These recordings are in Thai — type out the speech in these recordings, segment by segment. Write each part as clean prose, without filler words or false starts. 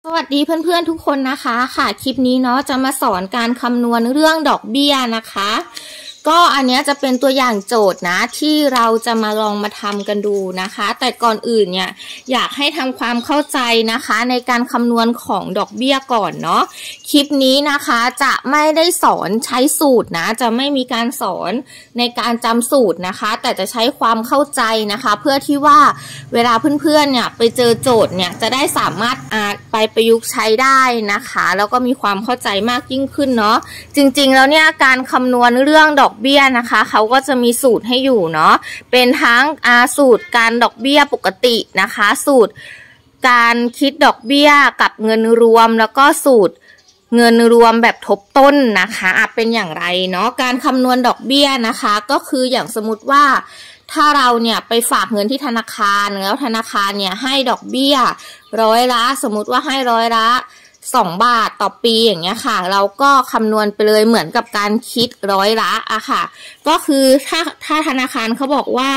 สวัสดีเพื่อนๆทุกคนนะคะค่ะคลิปนี้เนาะจะมาสอนการคำนวณเรื่องดอกเบี้ยนะคะก็อันนี้จะเป็นตัวอย่างโจทย์นะที่เราจะมาลองมาทำกันดูนะคะแต่ก่อนอื่นเนี่ยอยากให้ทำความเข้าใจนะคะในการคำนวณของดอกเบี้ยก่อนเนาะคลิปนี้นะคะจะไม่ได้สอนใช้สูตรนะจะไม่มีการสอนในการจำสูตรนะคะแต่จะใช้ความเข้าใจนะคะเพื่อที่ว่าเวลาเพื่อนๆเนี่ยไปเจอโจทย์เนี่ยจะได้สามารถไปประยุกต์ใช้ได้นะคะแล้วก็มีความเข้าใจมากยิ่งขึ้นเนาะจริงๆแล้วเนี่ยการคำนวณเรื่องดอกเบี้ยนะคะเขาก็จะมีสูตรให้อยู่เนาะเป็นทั้งสูตรการดอกเบี้ยปกตินะคะสูตรการคิดดอกเบี้ยกับเงินรวมแล้วก็สูตรเงินรวมแบบทบต้นนะคะเป็นอย่างไรเนาะการคำนวณดอกเบี้ยนะคะก็คืออย่างสมมติว่าถ้าเราเนี่ยไปฝากเงินที่ธนาคารแล้วธนาคารเนี่ยให้ดอกเบี้ยร้อยละสมมติว่าให้ร้อยละ2 บาทต่อปีอย่างเงี้ยค่ะเราก็คำนวณไปเลยเหมือนกับการคิดร้อยละค่ะก็คือถ้าธนาคารเขาบอกว่า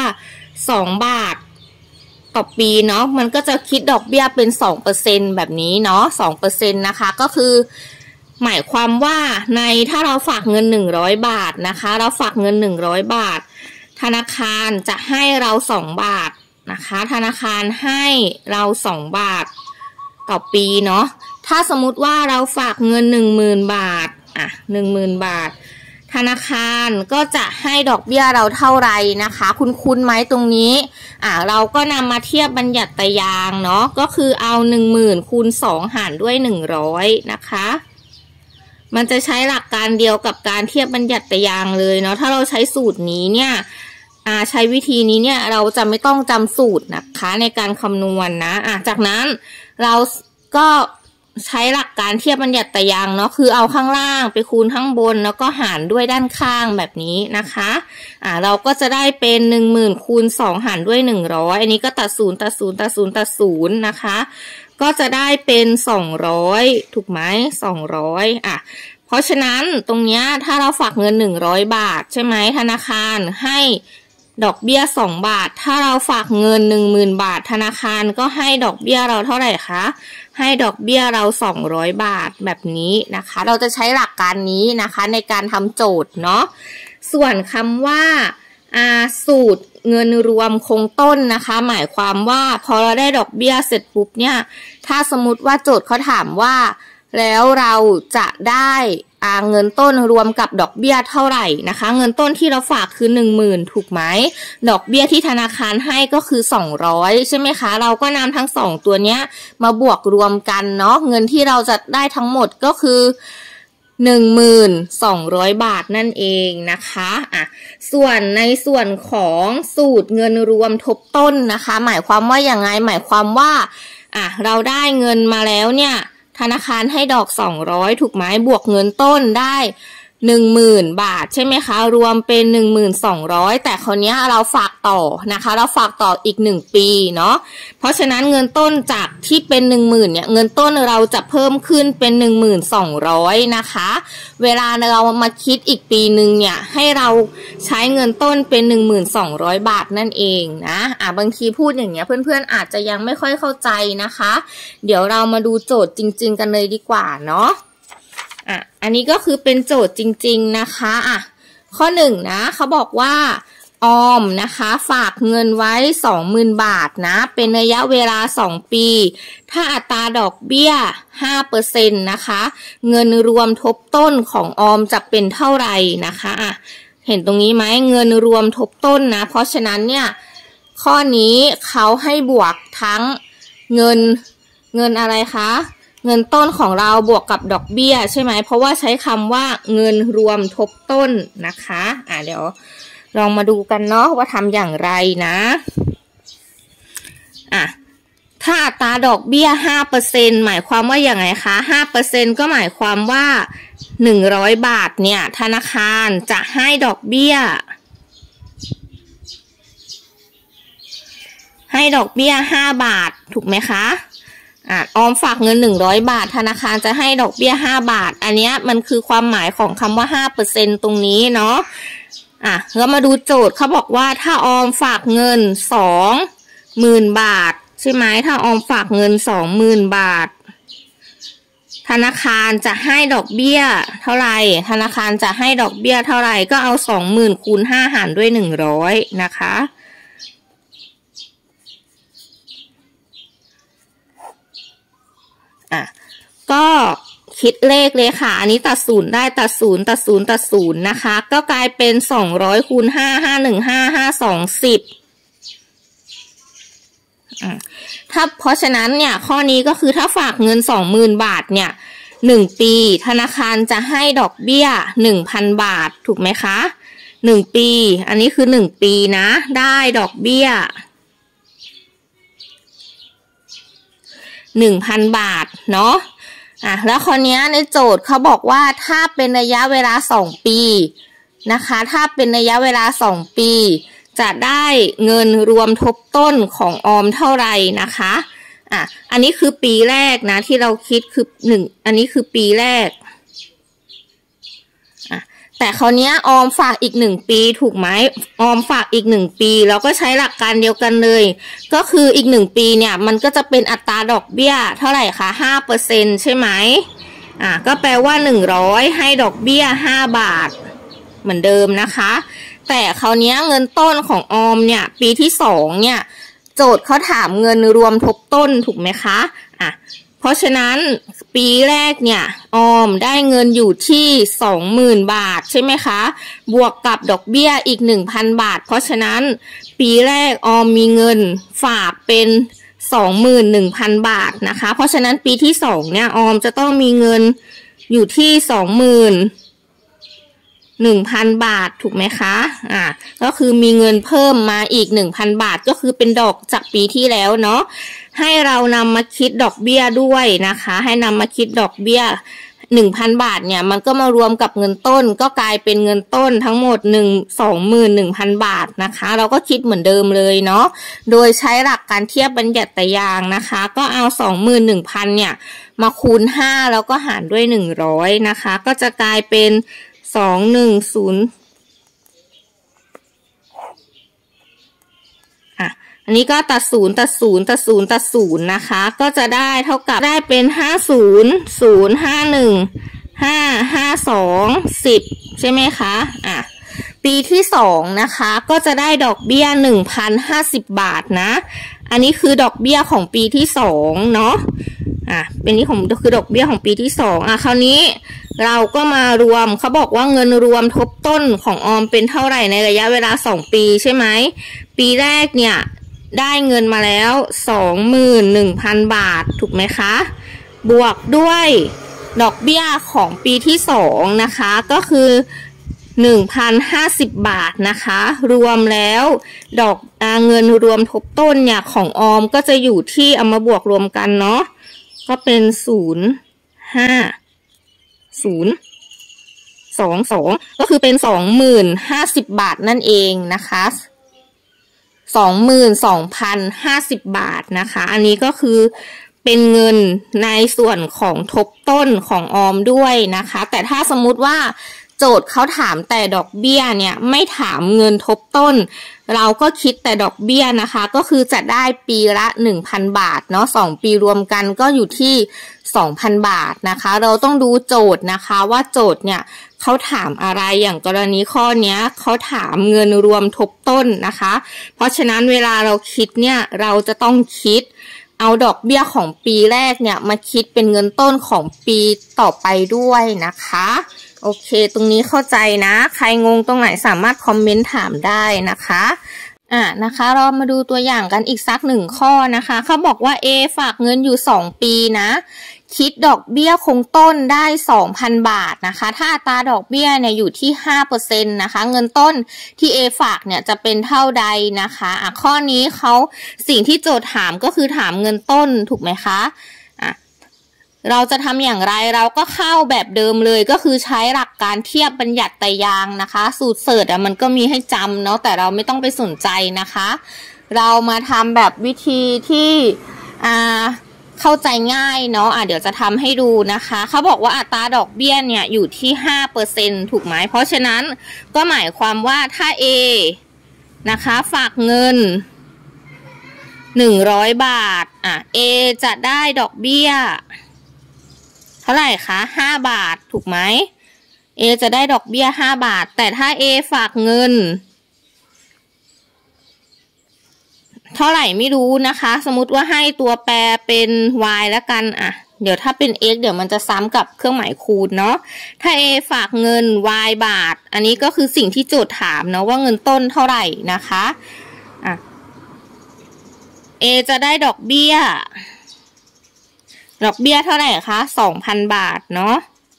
2 บาทต่อปีเนาะมันก็จะคิดดอกเบี้ยเป็น 2% แบบนี้เนาะ 2% นะคะก็คือหมายความว่าถ้าเราฝากเงิน100 บาทนะคะเราฝากเงิน100 บาทธนาคารจะให้เรา2 บาทนะคะธนาคารให้เรา2 บาทต่อปีเนาะถ้าสมมุติว่าเราฝากเงิน10,000 บาท10,000 บาทธนาคารก็จะให้ดอกเบี้ยเราเท่าไหร่นะคะคุ้นไหมตรงนี้เราก็นำมาเทียบบัญญัติยางเนาะก็คือเอา10,000คูณ2หารด้วย100นะคะมันจะใช้หลักการเดียวกับการเทียบบัญญัติยางเลยเนาะถ้าเราใช้สูตรนี้เนี่ยใช้วิธีนี้เนี่ยเราจะไม่ต้องจำสูตรนะคะในการคำนวณนะจากนั้นเราก็ใช้หลักการเทียบบัญญัติยางเนาะคือเอาข้างล่างไปคูณข้างบนแล้วก็หารด้วยด้านข้างแบบนี้นะคะเราก็จะได้เป็น10,000คูณ2หารด้วย100อันนี้ก็ตัด0ตัด0ตัด0ตัด0นะคะก็จะได้เป็น200ถูกไหม200เพราะฉะนั้นตรงนี้ถ้าเราฝากเงิน100 บาทใช่ไหมธนาคารให้ดอกเบี้ย2 บาทถ้าเราฝากเงิน10,000 บาทธนาคารก็ให้ดอกเบี้ยเราเท่าไหร่คะให้ดอกเบี้ยเรา200 บาทแบบนี้นะคะเราจะใช้หลักการนี้นะคะในการทำโจทย์เนาะส่วนคำว่าสูตรเงินรวมคงต้นนะคะหมายความว่าพอเราได้ดอกเบี้ยเสร็จปุ๊บเนี่ยถ้าสมมติว่าโจทย์เขาถามว่าแล้วเราจะได้เงินต้นรวมกับดอกเบี้ยเท่าไหร่นะคะเงินต้นที่เราฝากคือ10,000ถูกไหมดอกเบี้ยที่ธนาคารให้ก็คือ200ใช่ไหมคะเราก็นำทั้ง2ตัวเนี้ยมาบวกรวมกันเนาะเงินที่เราจะได้ทั้งหมดก็คือ1,200 บาทนั่นเองนะคะส่วนในส่วนของสูตรเงินรวมทบต้นนะคะหมายความว่าอย่างไงหมายความว่าเราได้เงินมาแล้วเนี่ยธนาคารให้ดอก200ถูกไหมบวกเงินต้นได้10,000 บาทใช่ไหมคะรวมเป็น1,200แต่คราวนี้เราฝากต่อนะคะเราฝากต่ออีก1 ปีเนาะเพราะฉะนั้นเงินต้นจากที่เป็น10,000เนี่ยเงินต้นเราจะเพิ่มขึ้นเป็น1,200นะคะเวลาเรามาคิดอีกปีนึงเนี่ยให้เราใช้เงินต้นเป็น1,200 บาทนั่นเองนะบางทีพูดอย่างเงี้ยเพื่อนๆอาจจะยังไม่ค่อยเข้าใจนะคะเดี๋ยวเรามาดูโจทย์จริงๆกันเลยดีกว่าเนาะอันนี้ก็คือเป็นโจทย์จริงๆนะคะข้อ1นะเขาบอกว่าออมนะคะฝากเงินไว้ 20,000 บาทนะเป็นระยะเวลา2 ปีถ้าอัตราดอกเบี้ย 5% นะคะเงินรวมทบต้นของออมจะเป็นเท่าไหร่นะคะเห็นตรงนี้ไหมเงินรวมทบต้นนะเพราะฉะนั้นเนี่ยข้อนี้เขาให้บวกทั้งเงินอะไรคะเงินต้นของเราบวกกับดอกเบี้ยใช่ไหมเพราะว่าใช้คำว่าเงินรวมทบต้นนะคะเดี๋ยวลองมาดูกันเนาะว่าทำอย่างไรนะถ้าอัตราดอกเบี้ย 5% หมายความว่าอย่างไรคะ 5% ก็หมายความว่า100 บาทเนี่ยธนาคารจะให้ดอกเบี้ย5 บาทถูกไหมคะออมฝากเงิน100 บาทธนาคารจะให้ดอกเบี้ย5 บาทอันนี้มันคือความหมายของคำว่า 5% ตรงนี้เนาะเรามาดูโจทย์เขาบอกว่าถ้าออมฝากเงิน20,000 บาทใช่ไหมถ้าออมฝากเงิน20,000 บาทธนาคารจะให้ดอกเบี้ยเท่าไหร่ธนาคารจะให้ดอกเบี้ยเท่าไหร่ก็เอา 20,000 คูณ 5 หารด้วย 100นะคะก็คิดเลขเลยค่ะอันนี้ตัดศูนย์ได้ตัดศูนย์ตัดศูนย์ตัดศูนย์นะคะก็กลายเป็น200คูณ5 515 520เพราะฉะนั้นเนี่ยข้อนี้ก็คือถ้าฝากเงิน 20,000 บาทเนี่ย1 ปีธนาคารจะให้ดอกเบี้ย 1,000 บาทถูกไหมคะ1 ปีอันนี้คือ1 ปีนะได้ดอกเบี้ย 1,000 บาทเนาะแล้วข้อนี้ในโจทย์เขาบอกว่าถ้าเป็นระยะเวลา2 ปีนะคะถ้าเป็นระยะเวลา2 ปีจะได้เงินรวมทบต้นของออมเท่าไหร่นะคะอันนี้คือปีแรกนะที่เราคิดคืออันนี้คือปีแรกแต่คราวนี้ออมฝากอีก1 ปีถูกไหมออมฝากอีก1 ปีเราก็ใช้หลักการเดียวกันเลยก็คืออีก1 ปีเนี่ยมันก็จะเป็นอัตราดอกเบี้ยเท่าไหร่คะ 5% ใช่ไหมก็แปลว่า100ให้ดอกเบี้ย5 บาทเหมือนเดิมนะคะแต่คราวนี้เงินต้นของออมเนี่ยปีที่2เนี่ยโจทย์เขาถามเงินรวมทบต้นถูกไหมคะเพราะฉะนั้นปีแรกเนี่ยออมได้เงินอยู่ที่ 20,000 บาทใช่ไหมคะบวกกับดอกเบี้ยอีก 1,000 บาทเพราะฉะนั้นปีแรกออมมีเงินฝากเป็น 21,000 บาทนะคะเพราะฉะนั้นปีที่2เนี่ยออมจะต้องมีเงินอยู่ที่ 21,000 บาทถูกไหมคะก็คือมีเงินเพิ่มมาอีก 1,000 บาทก็คือเป็นดอกจากปีที่แล้วเนาะให้เรานำมาคิดดอกเบี้ยด้วยนะคะให้นำมาคิดดอกเบี้ย 1,000 บาทเนี่ยมันก็มารวมกับเงินต้นก็กลายเป็นเงินต้นทั้งหมด21,000 บาทนะคะเราก็คิดเหมือนเดิมเลยเนาะโดยใช้หลักการเทียบบัญญัติยางนะคะก็เอา 21,000 เนี่ยมาคูณ5แล้วก็หารด้วย100นะคะก็จะกลายเป็น210อันนี้ก็ตัดศูนย์ตัดศูนย์ตัดศูนย์ตัดศูนย์นะคะก็จะได้เท่ากับได้เป็น50,051,552,10ใช่ไหมคะปีที่2นะคะก็จะได้ดอกเบี้ย 1,050 บาทนะอันนี้คือดอกเบี้ยของปีที่2เนาะเป็นนี้ของคือดอกเบี้ยของปีที่2คราวนี้เราก็มารวมเขาบอกว่าเงินรวมทบต้นของออมเป็นเท่าไหร่ในระยะเวลา2 ปีใช่ไหมปีแรกเนี่ยได้เงินมาแล้ว 21,000 บาทถูกไหมคะบวกด้วยดอกเบี้ยของปีที่2นะคะก็คือ 1,050 บาทนะคะรวมแล้วดอกเงินรวมทบต้นเนี่ยของออมก็จะอยู่ที่เอามาบวกรวมกันเนาะก็เป็น0.5022ก็คือเป็น 20,050 บาทนั่นเองนะคะ22,050 บาทนะคะอันนี้ก็คือเป็นเงินในส่วนของทบต้นของออมด้วยนะคะแต่ถ้าสมมุติว่าโจทย์เขาถามแต่ดอกเบี้ยเนี่ยไม่ถามเงินทบต้นเราก็คิดแต่ดอกเบี้ยนะคะก็คือจะได้ปีละ 1,000 บาทเนาะ2 ปีรวมกันก็อยู่ที่ 2,000 บาทนะคะเราต้องดูโจทย์นะคะว่าโจทย์เนี่ยเขาถามอะไรอย่างกรณีข้อนี้เขาถามเงินรวมทบต้นนะคะเพราะฉะนั้นเวลาเราคิดเนี่ยเราจะต้องคิดเอาดอกเบี้ยของปีแรกเนี่ยมาคิดเป็นเงินต้นของปีต่อไปด้วยนะคะโอเคตรงนี้เข้าใจนะใครงงตรงไหนสามารถคอมเมนต์ถามได้นะคะนะคะเรามาดูตัวอย่างกันอีกสัก1 ข้อนะคะเขาบอกว่า A ฝากเงินอยู่2 ปีนะคิดดอกเบี้ยคงต้นได้ 2,000 บาทนะคะถ้าอัตราดอกเบี้ยเนี่ยอยู่ที่ 5% นะคะเงินต้นที่ A ฝากเนี่ยจะเป็นเท่าใดนะคะข้อนี้สิ่งที่โจทย์ถามก็คือถามเงินต้นถูกไหมคะเราจะทำอย่างไรเราก็เข้าแบบเดิมเลยก็คือใช้หลักการเทียบบัญญัติยางนะคะสูตรเสิร์ชมันก็มีให้จำเนาะแต่เราไม่ต้องไปสนใจนะคะเรามาทำแบบวิธีที่เข้าใจง่ายเนาะเดี๋ยวจะทำให้ดูนะคะเขาบอกว่าอัตราดอกเบี้ยเนี่ยอยู่ที่ 5% ถูกไหมเพราะฉะนั้นก็หมายความว่าถ้า A นะคะฝากเงิน100 บาทA จะได้ดอกเบี้ยท่าไหร่คะ5 บาทถูกไหม A จะได้ดอกเบี้ย5 บาทแต่ถ้า A ฝากเงินเท่าไหร่ไม่รู้นะคะสมมติว่าให้ตัวแปรเป็น y แล้วกันเดี๋ยวถ้าเป็น x เดี๋ยวมันจะซ้ำกับเครื่องหมายคูณเนาะถ้า A ฝากเงิน y บาทอันนี้ก็คือสิ่งที่โจทย์ถามเนาะว่าเงินต้นเท่าไหร่นะคะA จะได้ดอกเบี้ยเท่าไหร่คะ 2,000 บาทเนาะ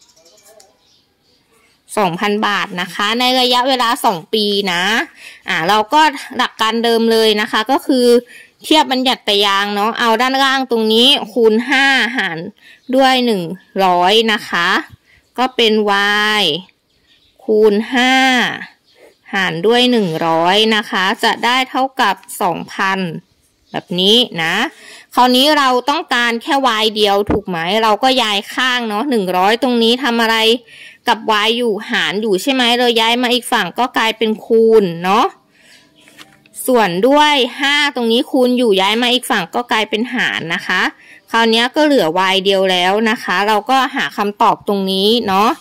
2,000 บาทนะคะในระยะเวลา2 ปีนะเราก็หลักการเดิมเลยนะคะก็คือเทียบบัญญัติตารางเนาะเอาด้านล่างตรงนี้คูณ5หารด้วย100นะคะก็เป็น y คูณ5หารด้วย100นะคะจะได้เท่ากับ 2,000 แบบนี้นะคราวนี้เราต้องการแค่ y เดียวถูกไหมเราก็ย้ายข้างเนาะ100ตรงนี้ทำอะไรกับ y อยู่หารอยู่ใช่ไหมเราย้ายมาอีกฝั่งก็กลายเป็นคูณเนาะส่วนด้วย5ตรงนี้คูณอยู่ย้ายมาอีกฝั่งก็กลายเป็นหารนะคะคราวนี้ก็เหลือ y เดียวแล้วนะคะเราก็หาคำตอบตรงนี้เนาะ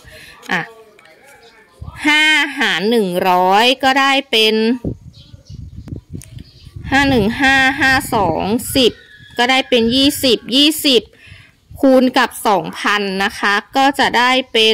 5หาร100ก็ได้เป็น5155210ก็ได้เป็น20คูณกับ 2,000 นะคะก็จะได้เป็น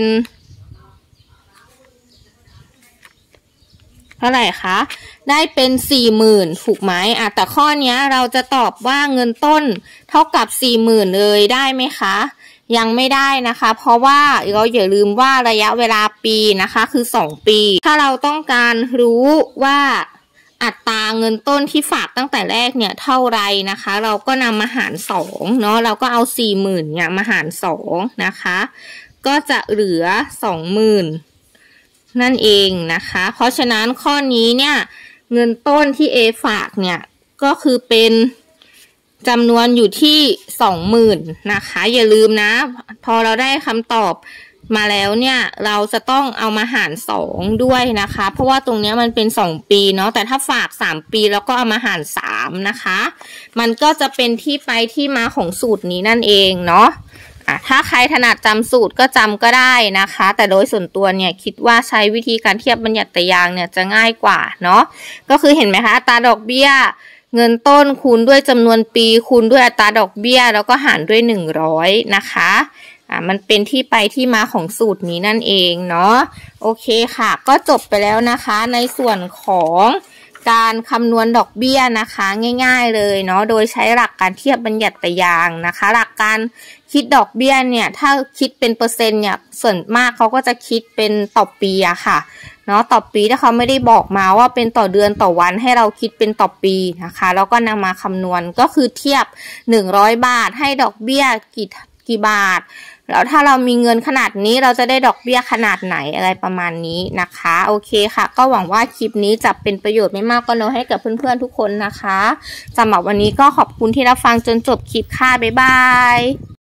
เท่าไหร่คะได้เป็น 40,000 ถูกไหมแต่ข้อนี้เราจะตอบว่าเงินต้นเท่ากับ 40,000 เลยได้ไหมคะยังไม่ได้นะคะเพราะว่าเราอย่าลืมว่าระยะเวลาปีนะคะคือ2 ปีถ้าเราต้องการรู้ว่าอัตราเงินต้นที่ฝากตั้งแต่แรกเนี่ยเท่าไรนะคะเราก็นำมาหาร2เนาะเราก็เอา 40,000 เนี่ยมาหาร2นะคะก็จะเหลือ 20,000นั่นเองนะคะเพราะฉะนั้นข้อนี้เนี่ยเงินต้นที่ A ฝากเนี่ยก็คือเป็นจำนวนอยู่ที่ 20,000นะคะอย่าลืมนะพอเราได้คำตอบมาแล้วเนี่ยเราจะต้องเอามาหาร2ด้วยนะคะเพราะว่าตรงนี้มันเป็น2 ปีเนาะแต่ถ้าฝาก3 ปีแล้วก็เอามาหาร3นะคะมันก็จะเป็นที่ไปที่มาของสูตรนี้นั่นเองเนาะถ้าใครถนัดจำสูตรก็จำก็ได้นะคะแต่โดยส่วนตัวเนี่ยคิดว่าใช้วิธีการเทียบบัญญัติตารางเนี่ยจะง่ายกว่าเนาะก็คือเห็นไหมคะอัตราดอกเบี้ยเงินต้นคูณด้วยจำนวนปีคูณด้วยอัตราดอกเบี้ยแล้วก็หารด้วย100นะคะมันเป็นที่ไปที่มาของสูตรนี้นั่นเองเนาะโอเคค่ะก็จบไปแล้วนะคะในส่วนของการคำนวณดอกเบี้ยนะคะง่ายๆเลยเนาะโดยใช้หลักการเทียบบัญญัติตารางนะคะหลักการคิดดอกเบี้ยเนี่ยถ้าคิดเป็นเปอร์เซ็นต์เนี่ยส่วนมากเขาก็จะคิดเป็นต่อปีอะค่ะเนาะต่อปีถ้าเขาไม่ได้บอกมาว่าเป็นต่อเดือนต่อวันให้เราคิดเป็นต่อปีนะคะแล้วก็นำมาคำนวณก็คือเทียบ100 บาทให้ดอกเบี้ยกี่บาทแล้วถ้าเรามีเงินขนาดนี้เราจะได้ดอกเบี้ยขนาดไหนอะไรประมาณนี้นะคะโอเคค่ะก็หวังว่าคลิปนี้จะเป็นประโยชน์ไม่มากก็น้อยให้กับเพื่อนๆทุกคนนะคะสำหรับวันนี้ก็ขอบคุณที่รับฟังจนจบคลิปค่ะบ๊ายบาย